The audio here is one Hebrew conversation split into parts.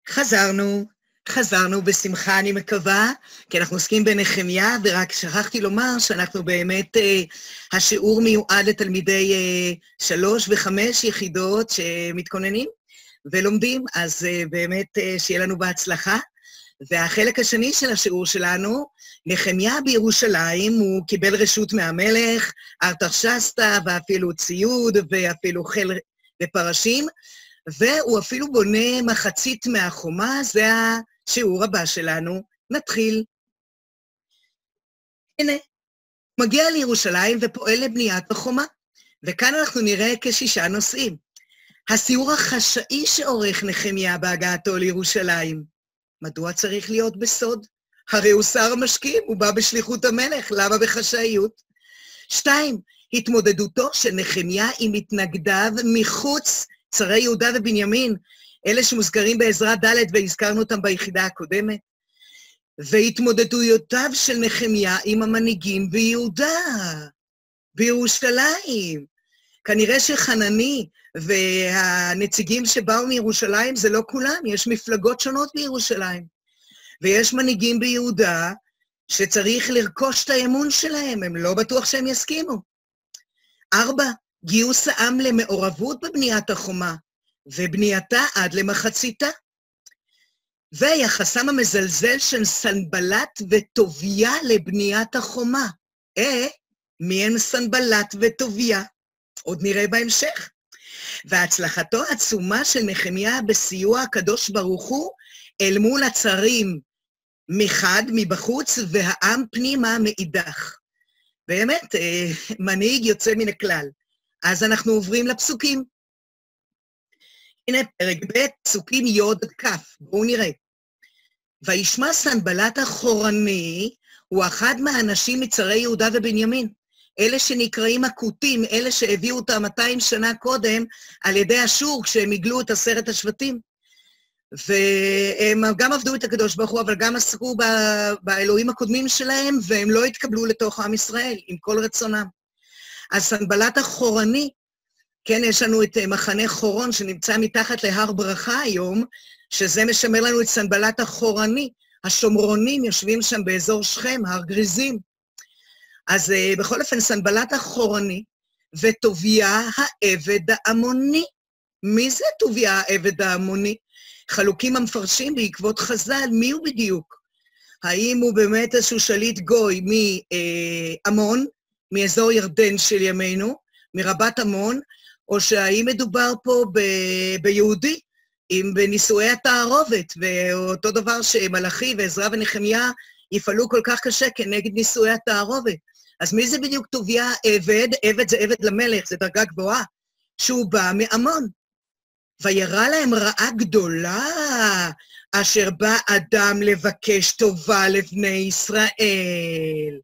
חזרנו בשמחה, אני מקווה, כי אנחנו עוסקים בנחמיה, ורק שכחתי לומר שאנחנו באמת, השיעור מיועד לתלמידי 3 ו5 יחידות שמתכוננים ולומדים, אז באמת שיהיה לנו בהצלחה. והחלק השני של השיעור שלנו, נחמיה בירושלים, הוא קיבל רשות מהמלך, ארתחשסתא, ואפילו ציוד, ואפילו חיל ופרשים, והוא אפילו בונה מחצית מהחומה, זה השיעור הבא שלנו. נתחיל. הנה, מגיע לירושלים ופועל לבניית החומה, וכאן אנחנו נראה כ6 נושאים. הסיור החשאי שעורך נחמיה בהגעתו לירושלים. מדוע צריך להיות בסוד? הרי הוא שר משקים, הוא בא בשליחות המלך, למה בחשאיות? 2, התמודדותו של נחמיה עם מתנגדיו מחוץ צרי יהודה ובנימין, אלה שמוזכרים בעזרה ד' והזכרנו אותם ביחידה הקודמת, והתמודדויותיו של נחמיה עם המנהיגים ביהודה, בירושלים. כנראה שחנני והנציגים שבאו מירושלים זה לא כולם, יש מפלגות שונות בירושלים, ויש מנהיגים ביהודה שצריך לרכוש את האמון שלהם, הם לא בטוח שהם יסכימו. 4, גיוס העם למעורבות בבניית החומה, ובנייתה עד למחציתה. ויחסם המזלזל של סנבלט וטוביה לבניית החומה. מי הם סנבלט וטוביה? עוד נראה בהמשך. והצלחתו העצומה של נחמיה בסיוע הקדוש ברוך הוא, אל מול הצרים מחד מבחוץ, והעם פנימה מאידך. באמת, מנהיג יוצא מן הכלל. אז אנחנו עוברים לפסוקים. הנה פרק ב', פסוקים י' עד כ', בואו נראה. וישמע סנבלט החורני, הוא אחד מהאנשים מצרי יהודה ובנימין, אלה שנקראים הכותים, אלה שהביאו אותם 200 שנה קודם, על ידי אשור, כשהם הגלו את 10 השבטים. והם גם עבדו את הקדוש ברוך הוא, אבל גם עסקו באלוהים הקודמים שלהם, והם לא התקבלו לתוך עם ישראל, עם כל רצונם. אז סנבלט החורני, כן, יש לנו את מחנה חורון שנמצא מתחת להר ברכה היום, שזה משמר לנו את סנבלט החורני, השומרונים יושבים שם באזור שכם, הר גריזים. אז בכל אופן, סנבלט החורני וטוביה העבד העמוני. מי זה טוביה העבד העמוני? חלוקים המפרשים בעקבות חז"ל, מי הוא בדיוק? האם הוא באמת איזשהו שליט גוי מעמון, מאזור ירדן של ימינו, מרבת עמון, או שהאם מדובר פה ביהודי, בנישואי התערובת, ואותו דבר שמלאכי ועזרא ונחמיה יפעלו כל כך קשה כנגד נישואי התערובת. אז מי זה בדיוק טוביה עבד? עבד זה עבד למלך, זה דרגה גבוהה, שהוא בא מעמון. וירא להם רעה גדולה, אשר בא אדם לבקש טובה לבני ישראל.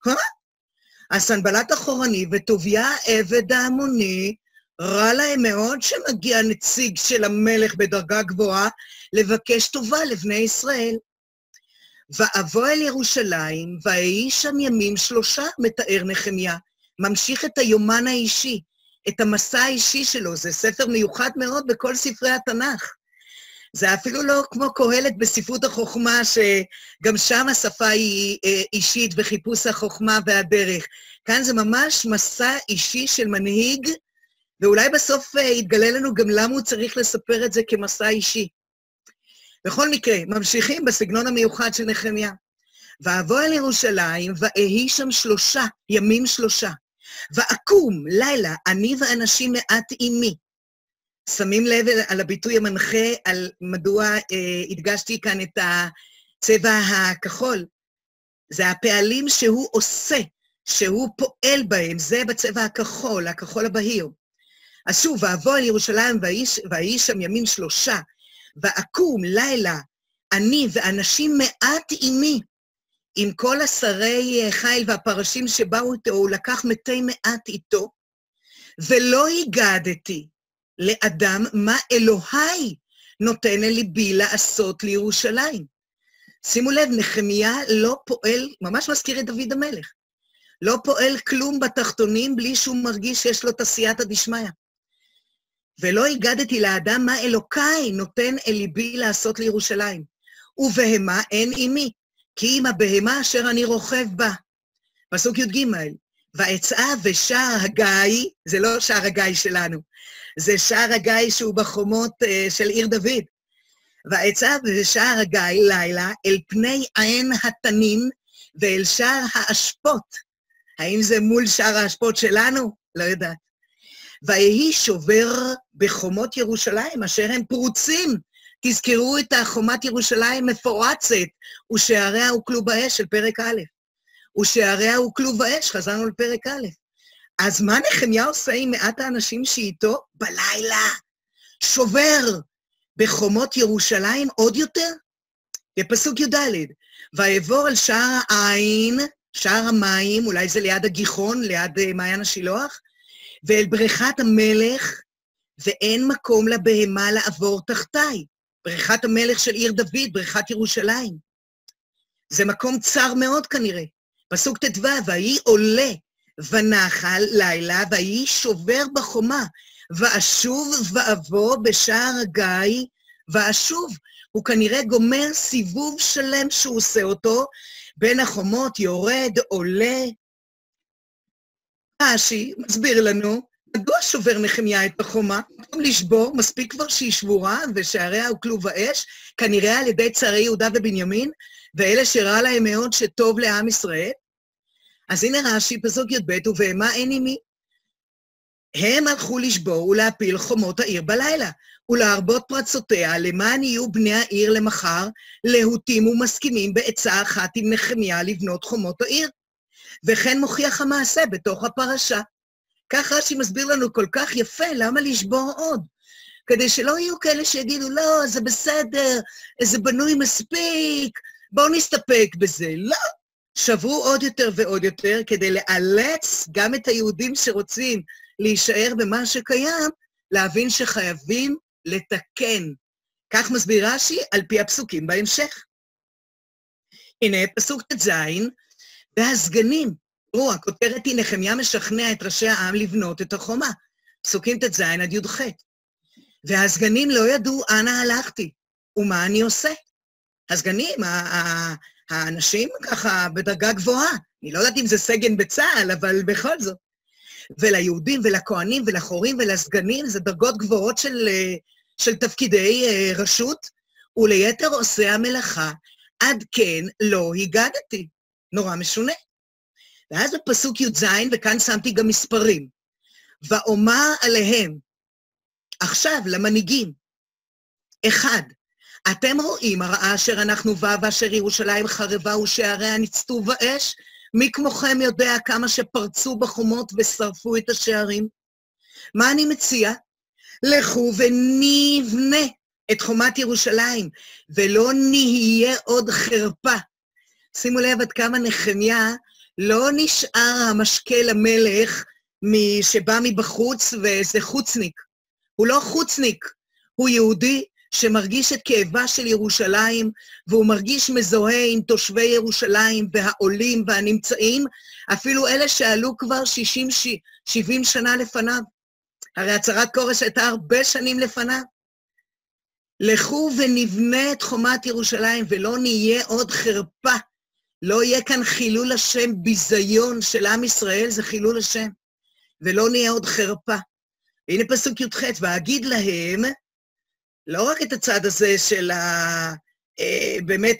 הסנבלט החורני וטוביה העבד העמוני, רע להם מאוד שמגיע נציג של המלך בדרגה גבוהה, לבקש טובה לבני ישראל. ואבוא אל ירושלים, ויהי שם ימים 3, מתאר נחמיה, ממשיך את היומן האישי, את המסע האישי שלו, זה ספר מיוחד מאוד בכל ספרי התנ"ך. זה אפילו לא כמו קהלת בספרות החוכמה, שגם שם השפה היא אישית וחיפוש החוכמה והדרך. כאן זה ממש מסע אישי של מנהיג, ואולי בסוף יתגלה לנו גם למה הוא צריך לספר את זה כמסע אישי. בכל מקרה, ממשיכים בסגנון המיוחד של נחמיה. ואבוא אל ירושלים, ואהי שם 3 ימים 3. ואקום לילה, אני ואנשים מעט עימי. שמים לב על הביטוי המנחה, על מדוע הדגשתי כאן את הצבע הכחול. זה הפעלים שהוא עושה, שהוא פועל בהם, זה בצבע הכחול, הכחול הבהיר. אז שוב, ואבוא אל ירושלים, והיא שם ימים 3, ואקום לילה, אני ואנשים מעט עימי, עם כל השרי חיל והפרשים שבאו איתו, הוא לקח מתי מעט איתו, ולא הגדתי לאדם מה אלוהי נותן לליבי לעשות לירושלים. שימו לב, נחמיה לא פועל, ממש מזכיר את דוד המלך, לא פועל כלום בתחתונים בלי שהוא מרגיש שיש לו את עשייתא דשמיא. ולא הגדתי לאדם מה אלוקיי נותן אל ליבי לעשות לירושלים. ובהמה אין עימי, כי אם הבהמה אשר אני רוכב בה. פסוק י"ג, ואצאה ושער הגיא, זה לא שער הגיא שלנו, זה שער הגיא שהוא בחומות של עיר דוד. ואצאה ושער הגיא לילה אל פני עין התנין ואל שער האשפות. האם זה מול שער האשפות שלנו? לא יודעת. ויהי שובר בחומות ירושלים, אשר הם פרוצים. תזכרו את החומת ירושלים מפורצת, ושעריה הוקלו באש של פרק א', ושעריה הוקלו באש, חזרנו לפרק א'. אז מה נחמיה עושה עם מעט האנשים שאיתו? בלילה, שובר בחומות ירושלים עוד יותר? בפסוק י"ד, ויעבור על שער העין, שער המים, אולי זה ליד הגיחון, ליד מעיין השילוח, ואל בריכת המלך, ואין מקום לבהמה לעבור תחתיי. בריכת המלך של עיר דוד, בריכת ירושלים. זה מקום צר מאוד כנראה. פסוק ט"ו, ויהי עולה ונחל לילה, ויהי שובר בחומה, ואשוב ואבוא בשער הגיא, ואשוב. הוא כנראה גומר סיבוב שלם שהוא עושה אותו, בין החומות יורד, עולה. רש"י מסביר לנו, מדוע שובר נחמיה את החומה? במקום לשבור, מספיק כבר שהיא שבורה, ושעריה הוקלו באש, כנראה על ידי צערי יהודה ובנימין, ואלה שראה להם מאוד שטוב לעם ישראל. אז הנה רש"י, פסוק י"ב, ובהמה אין עימי. הם הלכו לשבור ולהפיל חומות העיר בלילה, ולהרבות פרצותיה, למען יהיו בני העיר למחר, להוטים ומסכימים בעצה אחת עם נחמיה לבנות חומות העיר. וכן מוכיח המעשה בתוך הפרשה. כך רש"י מסביר לנו כל כך יפה, למה לשבור עוד? כדי שלא יהיו כאלה שיגידו, לא, זה בסדר, זה בנוי מספיק, בואו נסתפק בזה. לא, שברו עוד יותר ועוד יותר, כדי לאלץ גם את היהודים שרוצים להישאר במה שקיים, להבין שחייבים לתקן. כך מסביר רש"י על פי הפסוקים בהמשך. הנה, פסוק ט"ז, והסגנים, תראו, הכותרת היא נחמיה משכנע את ראשי העם לבנות את החומה. פסוקים ט"ז עד י"ח. והסגנים לא ידעו אנה הלכתי, ומה אני עושה. הסגנים, האנשים ככה בדרגה גבוהה, אני לא יודעת אם זה סגן בצה"ל, אבל בכל זאת. וליהודים ולכהנים ולחורים ולסגנים, זה דרגות גבוהות של תפקידי רשות, וליתר עושי המלאכה, עד כן לא הגדתי. נורא משונה. ואז בפסוק י"ז, וכאן שמתי גם מספרים, ואומר עליהם, עכשיו למנהיגים, 1, אתם רואים הרעה אשר אנחנו בה, ואשר ירושלים חרבה ושעריה ניצתו באש, מי כמוכם יודע כמה שפרצו בחומות ושרפו את השערים? מה אני מציע? לכו ונבנה את חומת ירושלים, ולא נהיה עוד חרפה. שימו לב עד כמה נחמיה לא נשאר המשקה למלך שבא מבחוץ ואיזה חוצניק. הוא לא חוצניק, הוא יהודי שמרגיש את כאבה של ירושלים, והוא מרגיש מזוהה עם תושבי ירושלים והעולים והנמצאים, אפילו אלה שעלו כבר 60-70 שנה לפניו. הרי הצהרת כורש הייתה הרבה שנים לפניו. לכו ונבנה את חומת ירושלים, ולא נהיה עוד חרפה. לא יהיה כאן חילול השם, ביזיון של עם ישראל, זה חילול השם. ולא נהיה עוד חרפה. והנה פסוק י"ח, ואגיד להם, לא רק את הצד הזה של באמת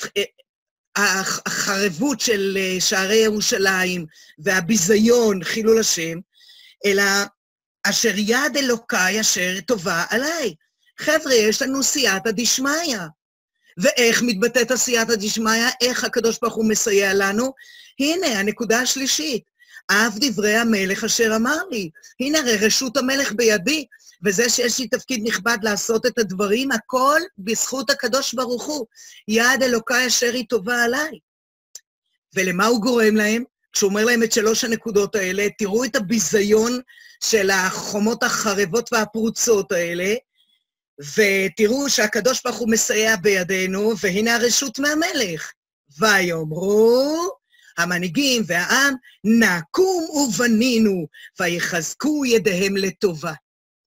החרבות של שערי ירושלים, והביזיון, חילול השם, אלא אשר יד אלוקיי אשר טובה עליי. חבר'ה, יש לנו סייעתא דשמיא. ואיך מתבטאת הסייעתא דשמיא? איך הקדוש ברוך הוא מסייע לנו? הנה, הנקודה השלישית. אף דברי המלך אשר אמר לי. הנה, הרי רשות המלך בידי, וזה שיש לי תפקיד נכבד לעשות את הדברים, הכל בזכות הקדוש ברוך הוא. יד אלוקיי אשר היא טובה עליי. ולמה הוא גורם להם? כשהוא אומר להם את 3 הנקודות האלה, תראו את הביזיון של החומות החרבות והפרוצות האלה, ותראו שהקדוש ברוך הוא מסייע בידינו, והנה הרשות מהמלך. ויאמרו המנהיגים והעם, נקום ובנינו, ויחזקו ידיהם לטובה.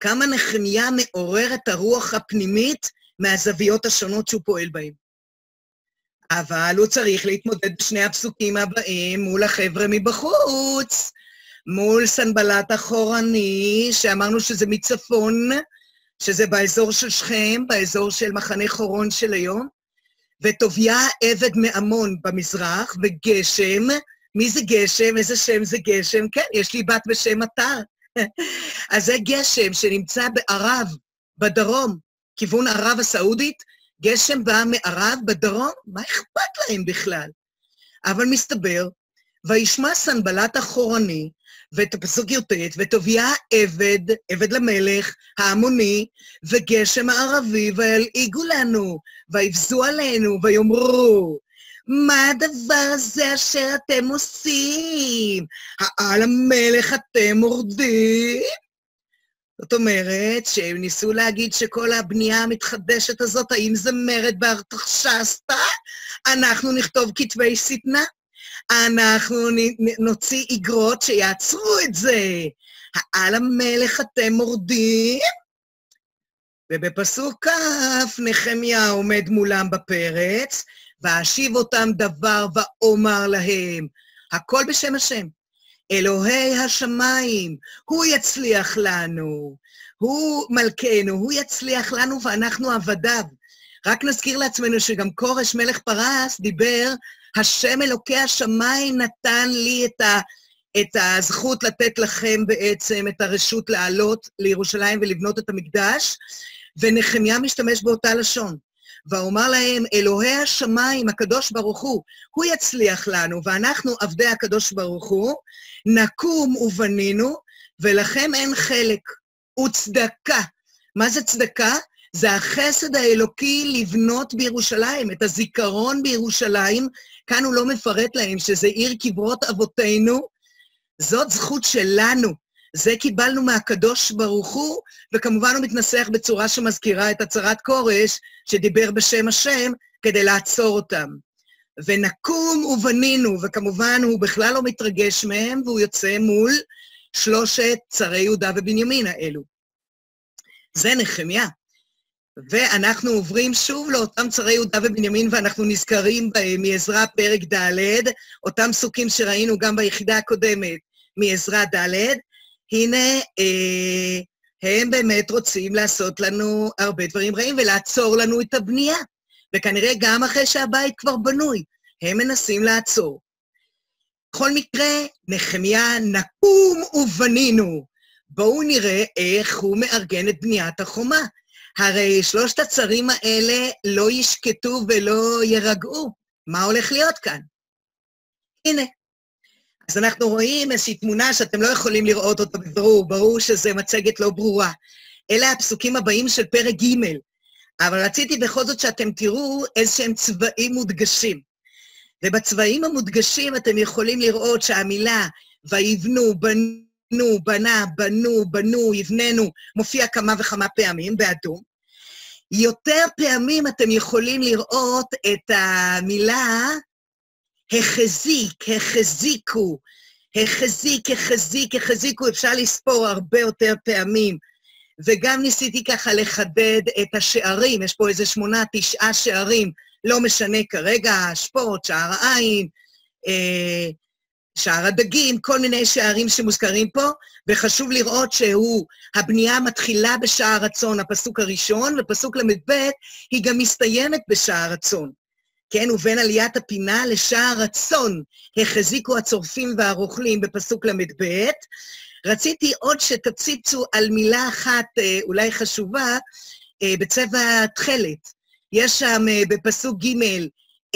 כמה נחמיה מעורר את הרוח הפנימית מהזוויות השונות שהוא פועל בהן. אבל הוא צריך להתמודד בשני הפסוקים הבאים מול החבר'ה מבחוץ, מול סנבלת החורני, שאמרנו שזה מצפון, שזה באזור של שכם, באזור של מחנה חורון של היום, וטוביה עבד מעמון במזרח, וגשם, מי זה גשם? איזה שם זה גשם? כן, יש לי בת בשם אתר. אז זה גשם שנמצא בערב, בדרום, כיוון ערב הסעודית, גשם בא מערב בדרום, מה אכפת להם בכלל? אבל מסתבר, וישמע סנבלת החורני, ואת הפסוק י"ט, וטוביה עבד למלך, העמוני, וגשם הערבי, וילעיגו לנו, ויבזו עלינו, ויאמרו, מה הדבר הזה אשר אתם עושים? על המלך אתם מורדים? זאת אומרת, שהם ניסו להגיד שכל הבנייה המתחדשת הזאת, האם זה מרד בארתחשסתא? אנחנו נכתוב כתבי שטנה? אנחנו נוציא איגרות שיעצרו את זה. על המלך אתם מורדים? ובפסוק כ' נחמיה עומד מולם בפרץ, ואשיב אותם דבר ואומר להם, הכל בשם השם. אלוהי השמיים, הוא יצליח לנו, הוא מלכנו, הוא יצליח לנו ואנחנו עבדיו. רק נזכיר לעצמנו שגם כורש מלך פרס דיבר, השם אלוקי השמיים נתן לי את הזכות לתת לכם בעצם את הרשות לעלות לירושלים ולבנות את המקדש, ונחמיה משתמש באותה לשון. ואומר להם, אלוהי השמיים, הקדוש ברוך הוא יצליח לנו, ואנחנו עבדי הקדוש ברוך הוא, נקום ובנינו, ולכם אין חלק. וצדקה. מה זה צדקה? זה החסד האלוקי לבנות בירושלים, את הזיכרון בירושלים. כאן הוא לא מפרט להם שזה עיר קברות אבותינו, זאת זכות שלנו. זה קיבלנו מהקדוש ברוך הוא, וכמובן הוא מתנסח בצורה שמזכירה את הצהרת כורש, שדיבר בשם השם, כדי לעצור אותם. ונקום ובנינו, וכמובן הוא בכלל לא מתרגש מהם, והוא יוצא מול 3 צרי יהודה ובנימין האלו. זה נחמיה. ואנחנו עוברים שוב לאותם צרי יהודה ובנימין, ואנחנו נזכרים בהם מעזרא פרק ד', אותם פסוקים שראינו גם ביחידה הקודמת מעזרא ד', הנה, הם באמת רוצים לעשות לנו הרבה דברים רעים ולעצור לנו את הבנייה. וכנראה גם אחרי שהבית כבר בנוי, הם מנסים לעצור. בכל מקרה, נחמיה נקום ובנינו. בואו נראה איך הוא מארגן את בניית החומה. הרי 3 הצרים האלה לא ישקטו ולא ירגעו. מה הולך להיות כאן? הנה. אז אנחנו רואים איזושהי תמונה שאתם לא יכולים לראות אותה בברור, ברור שזה מצגת לא ברורה. אלה הפסוקים הבאים של פרק ג', אבל רציתי בכל זאת שאתם תראו איזשהם צבעים מודגשים. ובצבעים המודגשים אתם יכולים לראות שהמילה ויבנו, בנו, בנה, בנו, יבננו, מופיע כמה וכמה פעמים באדום. יותר פעמים אתם יכולים לראות את המילה החזיק, החזיקו, החזיקו, אפשר לספור הרבה יותר פעמים. וגם ניסיתי ככה לחדד את השערים, יש פה איזה 8-9 שערים, לא משנה כרגע, השפוט, שער העין, שער הדגים, כל מיני שערים שמוזכרים פה, וחשוב לראות הבנייה מתחילה בשער הצאן, הפסוק הראשון, ופסוק ל"ב, היא גם מסתיימת בשער הצאן. כן, ובין עליית הפינה לשער הצאן, החזיקו הצורפים והרוכלים בפסוק ל"ב. רציתי עוד שתציצו על מילה אחת אולי חשובה, בצבע תכלת. יש שם בפסוק ג'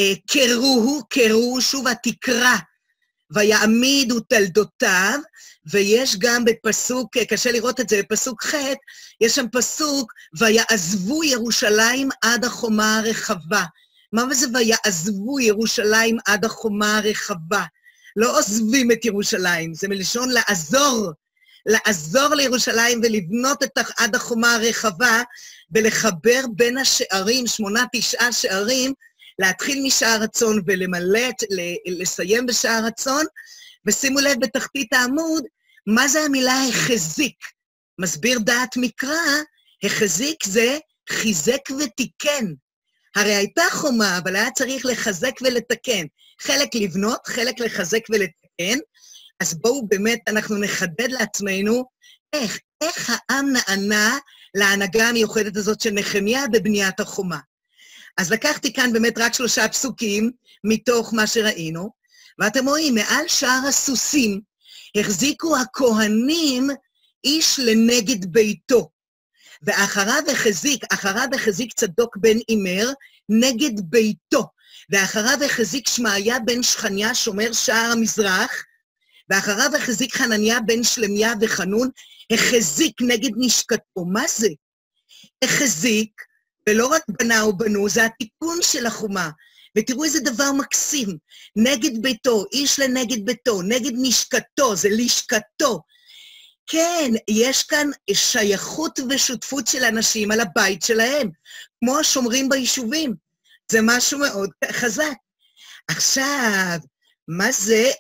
קראו, שוב התקרה, ויעמידו תלדותיו, ויש גם בפסוק, קשה לראות את זה, בפסוק ח', יש שם פסוק, ויעזבו ירושלים עד החומה הרחבה. מה זה ויעזבו ירושלים עד החומה הרחבה? לא עוזבים את ירושלים, זה מלשון לעזור לירושלים ולבנות עד החומה הרחבה, ולחבר בין השערים, 8-9 שערים, להתחיל משער הצאן ולמלא, לסיים בשער הצאן, ושימו לב בתחתית העמוד, מה זה המילה החזיק? מסביר דעת מקרא, החזיק זה חיזק ותיקן. הרי הייתה חומה, אבל היה צריך לחזק ולתקן. חלק לבנות, חלק לחזק ולתקן. אז בואו באמת, אנחנו נחדד לעצמנו איך העם נענה להנהגה המיוחדת הזאת של נחמיה בבניית החומה. אז לקחתי כאן באמת רק 3 פסוקים מתוך מה שראינו, ואתם רואים, מעל שער הסוסים החזיקו הכהנים איש לנגד ביתו, אחריו החזיק צדוק בן אימר נגד ביתו, ואחריו החזיק שמעיה בן שכניה שומר שער המזרח, ואחריו החזיק חנניה בן שלמיה וחנון, החזיק נגד נשקתו. מה זה? החזיק, ולא רק בנה או בנו, זה התיקון של החומה. ותראו איזה דבר מקסים, נגד ביתו, איש לנגד ביתו, נגד נשקתו, זה לשקתו. כן, יש כאן שייכות ושותפות של אנשים על הבית שלהם, כמו השומרים ביישובים. זה משהו מאוד חזק. עכשיו, מה זה,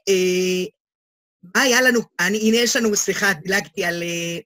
מה היה לנו כאן? הנה יש לנו, סליחה, דילגתי על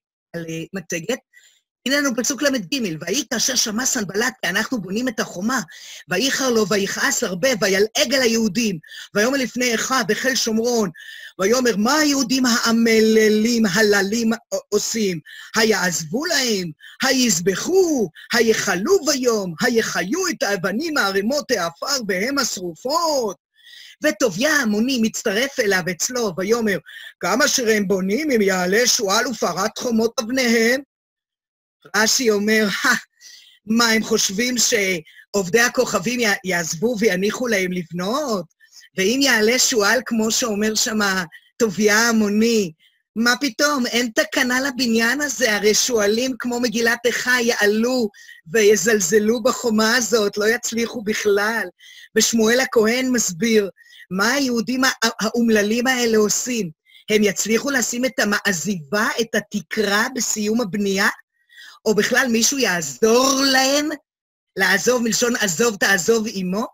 מצגת. הנה לנו פסוק למד ג' ויהי כאשר שמע סנבלט, כי אנחנו בונים את החומה, ויחר לו ויכעס הרבה, וילעג על היהודים, ויאמר לפני אחיו בחיל שומרון, ויאמר מה היהודים העמללים הללים עושים? היעזבו להם, היזבחו, היחלו ביום, היחיו את האבנים הערימות העפר בהם השרופות. וטוביה המוני מצטרף אליו אצלו, ויאמר כמה שהם בונים אם יעלה שועל ופרת חומות אבניהם? רש"י אומר, מה, הם חושבים שעובדי הכוכבים יעזבו ויניחו להם לבנות? ואם יעלה שועל, כמו שאומר שם טוביה המוני, מה פתאום? אין תקנה לבניין הזה, הרי שועלים כמו מגילת איכה יעלו ויזלזלו בחומה הזאת, לא יצליחו בכלל. ושמואל הכהן מסביר, מה היהודים האומללים האלה עושים? הם יצליחו לשים את המעזיבה, את התקרה בסיום הבנייה? או בכלל מישהו יעזור להם, לעזוב מלשון עזוב תעזוב עמו,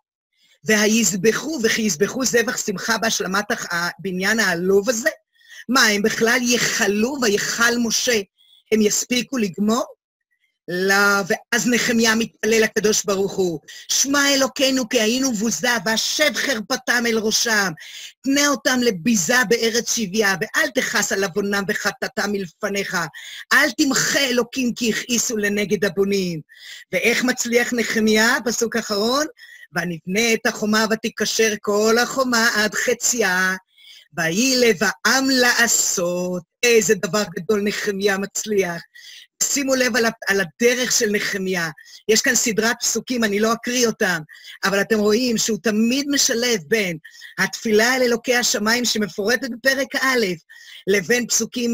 והיזבחו, וכי יזבחו זבח שמחה בהשלמת הבניין העלוב הזה? מה, הם בכלל יחלו ויחל משה, הם יספיקו לגמור? לא, ואז נחמיה מתפלל לקדוש ברוך הוא, שמע אלוקינו כי היינו בוזה, והשב חרפתם אל ראשם, תנה אותם לביזה בארץ שבייה, ואל תכעס על עוונם וחטאתם מלפניך, אל תמחה אלוקים כי הכעיסו לנגד הבונים. ואיך מצליח נחמיה? פסוק אחרון, ונבנה את החומה ותיקשר כל החומה עד חציה, ויהי לב העם לעשות. איזה דבר גדול נחמיה מצליח. שימו לב על הדרך של נחמיה. יש כאן סדרת פסוקים, אני לא אקריא אותם, אבל אתם רואים שהוא תמיד משלב בין התפילה אל אלוקי השמיים שמפורטת בפרק א', לבין פסוקים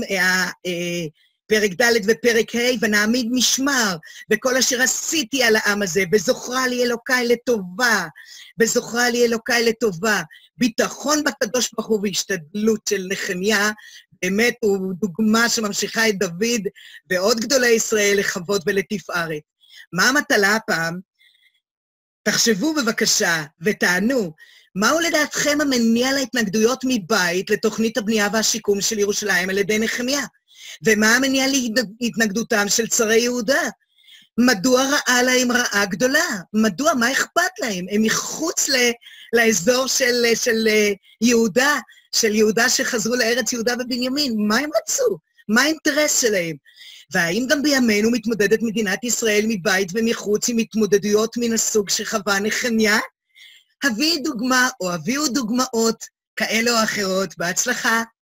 פרק ד' ופרק ה', ונעמיד משמר, וכל אשר עשיתי על העם הזה, וזוכרה לי אלוקיי לטובה, וזוכרה לי אלוקיי לטובה, ביטחון בקדוש ברוך הוא והשתדלות של נחמיה, באמת הוא דוגמה שממשיכה את דוד ועוד גדולי ישראל לכבוד ולתפארת. מה המטלה הפעם? תחשבו בבקשה ותענו, מהו לדעתכם המניע להתנגדויות מבית לתוכנית הבנייה והשיקום של ירושלים על ידי נחמיה? ומה המניע להתנגדותם של צרי יהודה? מדוע ראה להם רעה גדולה? מדוע? מה אכפת להם? הם מחוץ לאזור של יהודה, של יהודה שחזרו לארץ יהודה ובנימין. מה הם רצו? מה האינטרס שלהם? והאם גם בימינו מתמודדת מדינת ישראל מבית ומחוץ עם התמודדויות מן הסוג שחווה נחמיה? הביאו דוגמה או הביאו דוגמאות כאלה או אחרות. בהצלחה.